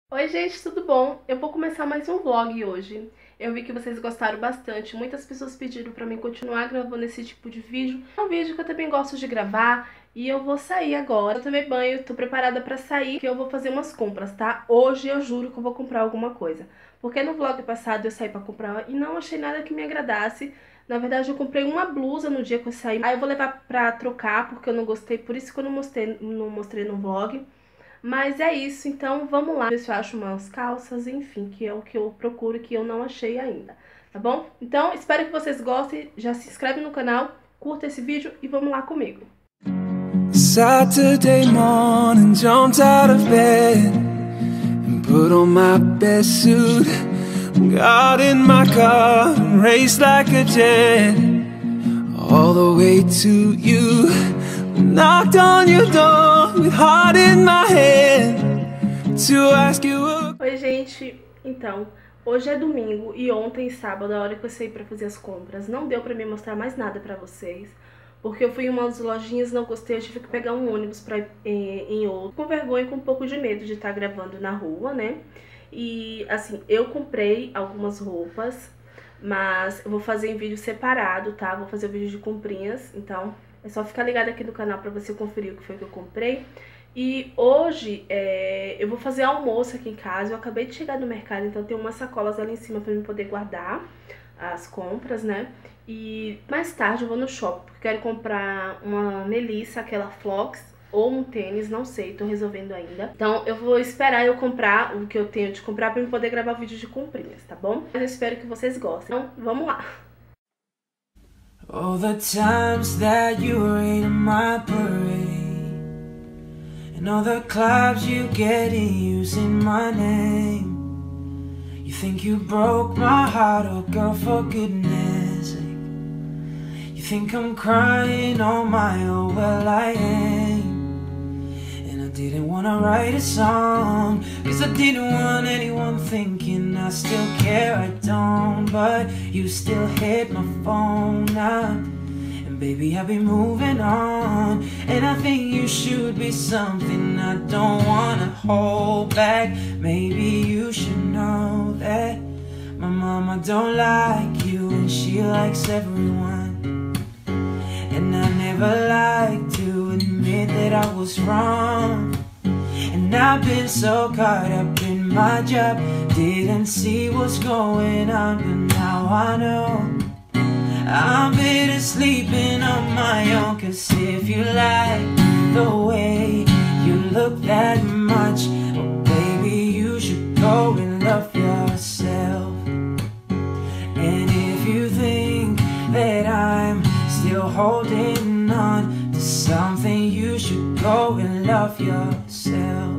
Oi gente, tudo bom? Eu vou começar mais um vlog hoje. Eu vi que vocês gostaram bastante, muitas pessoas pediram pra mim continuar gravando esse tipo de vídeo. É um vídeo que eu também gosto de gravar e eu vou sair agora. Eu tomei banho, tô preparada pra sair, que eu vou fazer umas compras, tá? Hoje eu juro que eu vou comprar alguma coisa. Porque no vlog passado eu saí pra comprar e não achei nada que me agradasse. Na verdade eu comprei uma blusa no dia que eu saí. Aí eu vou levar pra trocar porque eu não gostei, por isso que eu não mostrei no vlog. Mas é isso, então vamos lá ver se eu acho umas calças, enfim, que é o que eu procuro, que eu não achei ainda, tá bom? Então espero que vocês gostem, já se inscreve no canal, curta esse vídeo e vamos lá comigo. Saturday morning, jumped out of bed and put on my best suit. Got in my car and raced like a jet all the way to you. Knocked on your door with heart in my hand to ask you Oi gente, então, hoje é domingo e ontem, sábado, a hora que eu saí pra fazer as compras, não deu pra me mostrar mais nada pra vocês. Porque eu fui em umas lojinhas, não gostei, eu tive que pegar um ônibus pra ir em outro. Com vergonha e com um pouco de medo de estar gravando na rua, né? E assim, eu comprei algumas roupas, mas eu vou fazer em vídeo separado, tá? Vou fazer o vídeo de comprinhas, então é só ficar ligado aqui no canal pra você conferir o que foi que eu comprei. E hoje eu vou fazer almoço aqui em casa, eu acabei de chegar no mercado, então tem umas sacolas ali em cima pra eu poder guardar as compras, né? E mais tarde eu vou no shopping, porque quero comprar uma melissa, aquela Flox, ou um tênis, não sei, tô resolvendo ainda. Então eu vou esperar eu comprar o que eu tenho de comprar pra eu poder gravar vídeo de comprinhas, tá bom? Mas eu espero que vocês gostem. Então, vamos lá! all the times that you rain on my parade, and all the clubs you get in using my name. You think you broke my heart, oh girl, for goodness sake. You think I'm crying on my own, well I ain't. And I didn't wanna write a song, cause I didn't want anyone thinking I still care, I don't. But you still hit my phone now, and baby I've been moving on. And I think you should be something I don't wanna hold back. Maybe you should know that my mama don't like you and she likes everyone. And I never like to admit that I was wrong. And I've been so caught up in my job, didn't see what's going on, but now I know I'm better sleeping on my own. Cause if you like the way you look that much, oh baby you should go and love yourself. And if you think that I'm still holding on to something, you should go and love yourself.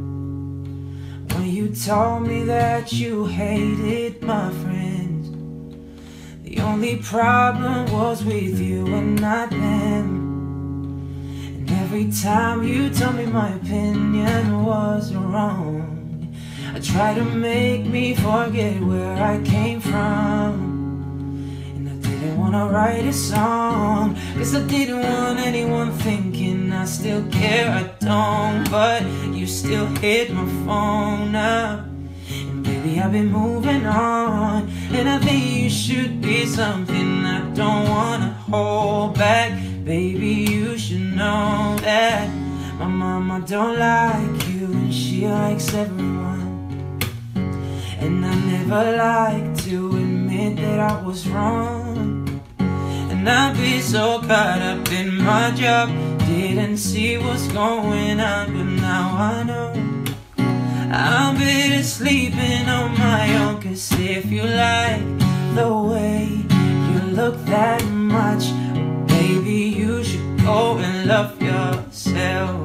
When you told me that you hated my friends, the only problem was with you and not them. And every time you told me my opinion was wrong, I try to make me forget where I came from. Didn't wanna write a song, cause I didn't want anyone thinking I still care, I don't. But you still hit my phone up, and baby I've been moving on. And I think you should be something I don't wanna hold back. Baby you should know that my mama don't like you and she likes everyone. And I never like to admit that I was wrong. And I've been so caught up in my job, didn't see what's going on, but now I know I'm better sleeping on my own. Cause if you like the way you look that much, oh baby you should go and love yourself.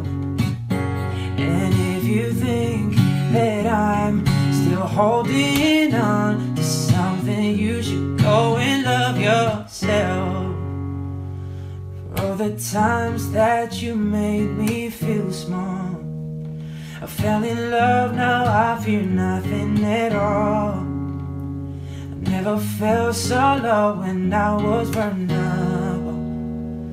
And if you think that I'm still holding on to something, you should go and love yourself. For all the times that you made me feel small, I fell in love, now I fear nothing at all. I never felt so low when I was burned up.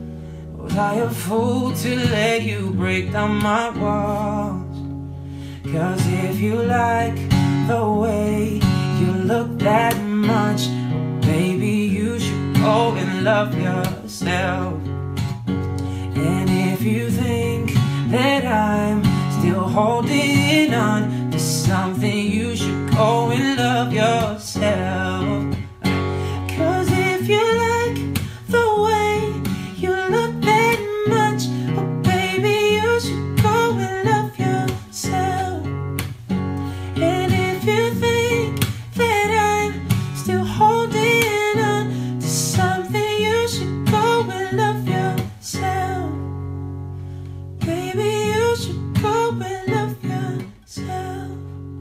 Was I a fool to let you break down my walls? 'Cause if you like the way you look that much, baby, you should go and love yourself. And if you think that I'm still holding on to something, you should go and love yourself. 'Cause if you like the way you look that much, oh baby, you should go and love yourself. And if you think that I'm still holding on to something, you should go and love yourself. Baby, you should go and love yourself.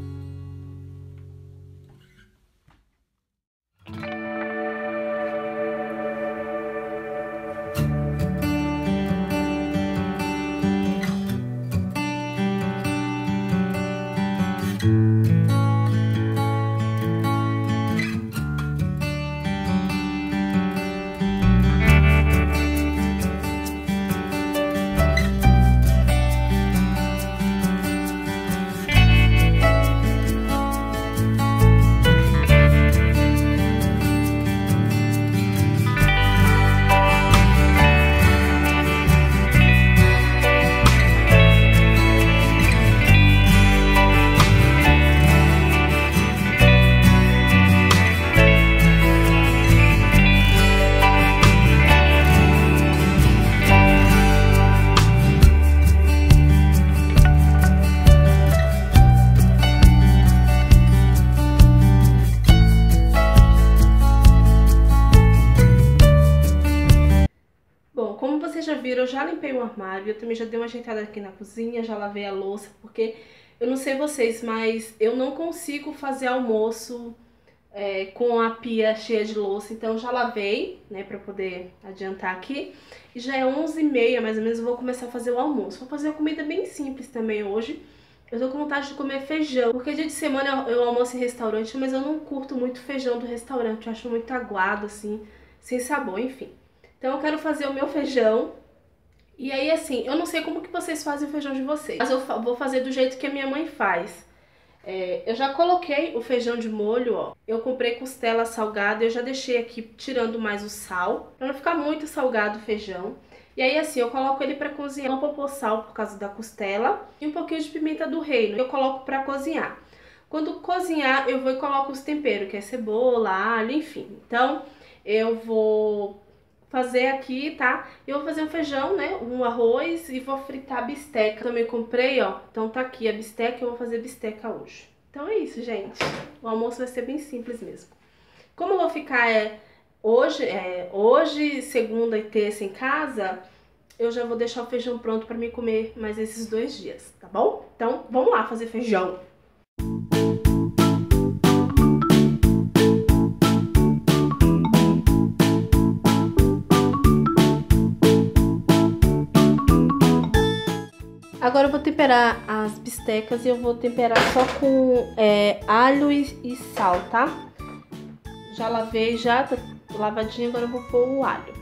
Bom, como vocês já viram, eu já limpei o armário, eu também já dei uma ajeitada aqui na cozinha, já lavei a louça, porque eu não sei vocês, mas eu não consigo fazer almoço com a pia cheia de louça, então eu já lavei, né, pra poder adiantar aqui. E já é 11h30, mais ou menos, eu vou começar a fazer o almoço. Vou fazer uma comida bem simples também hoje. Eu tô com vontade de comer feijão, porque dia de semana eu almoço em restaurante, mas eu não curto muito feijão do restaurante, eu acho muito aguado, assim, sem sabor, enfim. Então eu quero fazer o meu feijão. E aí, assim, eu não sei como que vocês fazem o feijão de vocês, mas eu vou fazer do jeito que a minha mãe faz. Eu já coloquei o feijão de molho, ó. Eu comprei costela salgada, eu já deixei aqui tirando mais o sal, pra não ficar muito salgado o feijão. E aí, assim, eu coloco ele pra cozinhar. Não vou pôr sal por causa da costela e um pouquinho de pimenta do reino. Eu coloco pra cozinhar. Quando cozinhar, eu vou e coloco os temperos, que é cebola, alho, enfim. Então, eu vou fazer aqui, tá? Eu vou fazer um feijão, né? Um arroz e vou fritar a bisteca. Também comprei, ó. Então tá aqui a bisteca, eu vou fazer bisteca hoje. Então é isso, gente. O almoço vai ser bem simples mesmo. Como eu vou ficar hoje, segunda e terça em casa, eu já vou deixar o feijão pronto pra mim comer mais esses 2 dias, tá bom? Então, vamos lá fazer feijão. Agora eu vou temperar as bistecas e eu vou temperar só com alho e sal, tá? Já lavei, já tá lavadinho, agora eu vou pôr o alho.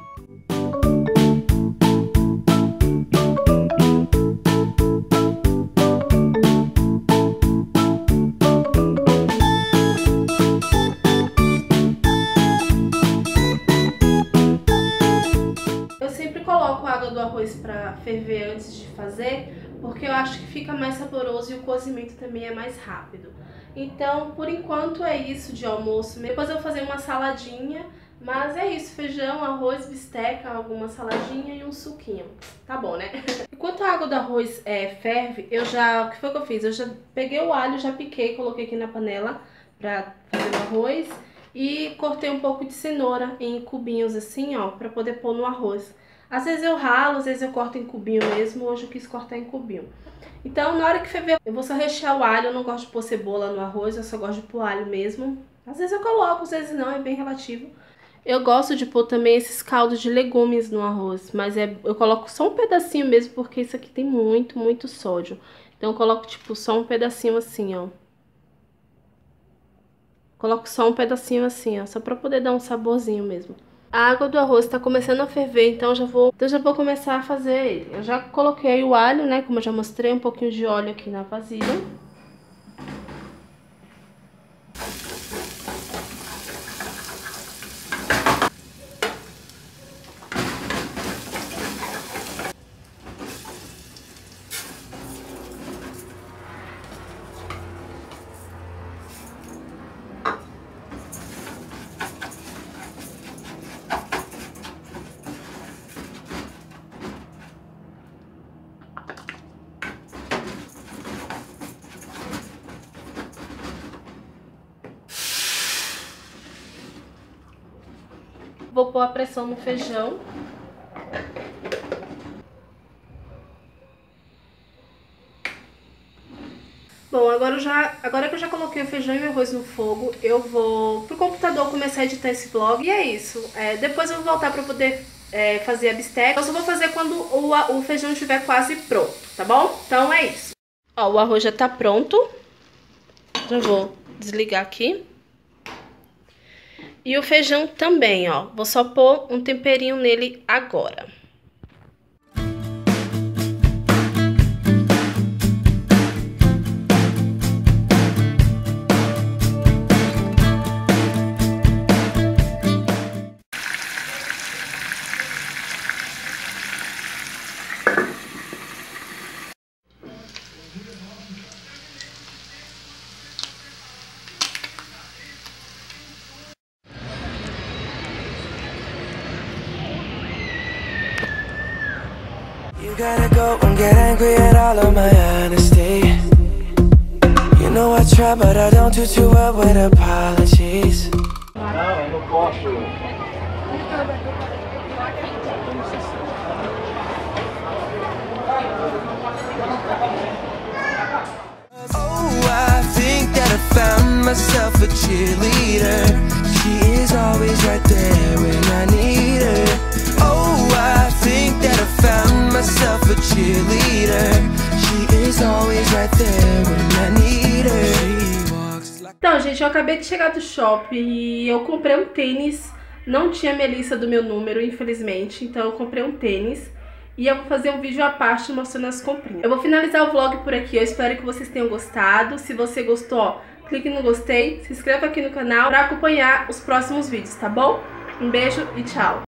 Eu sempre coloco a água do arroz pra ferver antes de fazer, porque eu acho que fica mais saboroso e o cozimento também é mais rápido. Então, por enquanto é isso de almoço. Depois eu vou fazer uma saladinha, mas é isso, feijão, arroz, bisteca, alguma saladinha e um suquinho. Tá bom, né? Enquanto a água do arroz ferve, o que foi que eu fiz? Eu já peguei o alho, já piquei, coloquei aqui na panela pra fazer o arroz e cortei um pouco de cenoura em cubinhos assim, ó, pra poder pôr no arroz. Às vezes eu ralo, às vezes eu corto em cubinho mesmo, hoje eu quis cortar em cubinho. Então, na hora que ferver, eu vou só rechear o alho, eu não gosto de pôr cebola no arroz, eu só gosto de pôr alho mesmo. Às vezes eu coloco, às vezes não, é bem relativo. Eu gosto de pôr também esses caldos de legumes no arroz, mas eu coloco só um pedacinho mesmo, porque isso aqui tem muito sódio. Então eu coloco tipo só um pedacinho assim, ó. Coloco só um pedacinho assim, ó, só pra poder dar um saborzinho mesmo. A água do arroz tá começando a ferver, então já vou começar a fazer ele. Eu já coloquei o alho, né, como eu já mostrei, um pouquinho de óleo aqui na vasilha. Vou pôr a pressão no feijão. Bom, agora que eu já coloquei o feijão e o arroz no fogo, eu vou pro computador começar a editar esse vlog. E é isso. Depois eu vou voltar pra poder fazer a bisteca. Eu só vou fazer quando o feijão estiver quase pronto, tá bom? Então é isso. Ó, o arroz já tá pronto. Já vou desligar aqui. E o feijão também, ó. Vou só pôr um temperinho nele agora. You gotta go and get angry at all of my honesty. You know I try, but I don't do too well with apologies. Não, eu não posso. Oh, I think that I found myself a cheerleader. She is always right there when I need her. Oh, I think that I found myself a cheerleader. She is always right there when I need her. She walks like... Então, gente, eu acabei de chegar do shopping e eu comprei um tênis. Não tinha a Melissa do meu número, infelizmente. Então eu comprei um tênis. E eu vou fazer um vídeo à parte mostrando as comprinhas. Eu vou finalizar o vlog por aqui. Eu espero que vocês tenham gostado. Se você gostou, ó, clique no gostei. Se inscreva aqui no canal para acompanhar os próximos vídeos, tá bom? Um beijo e tchau!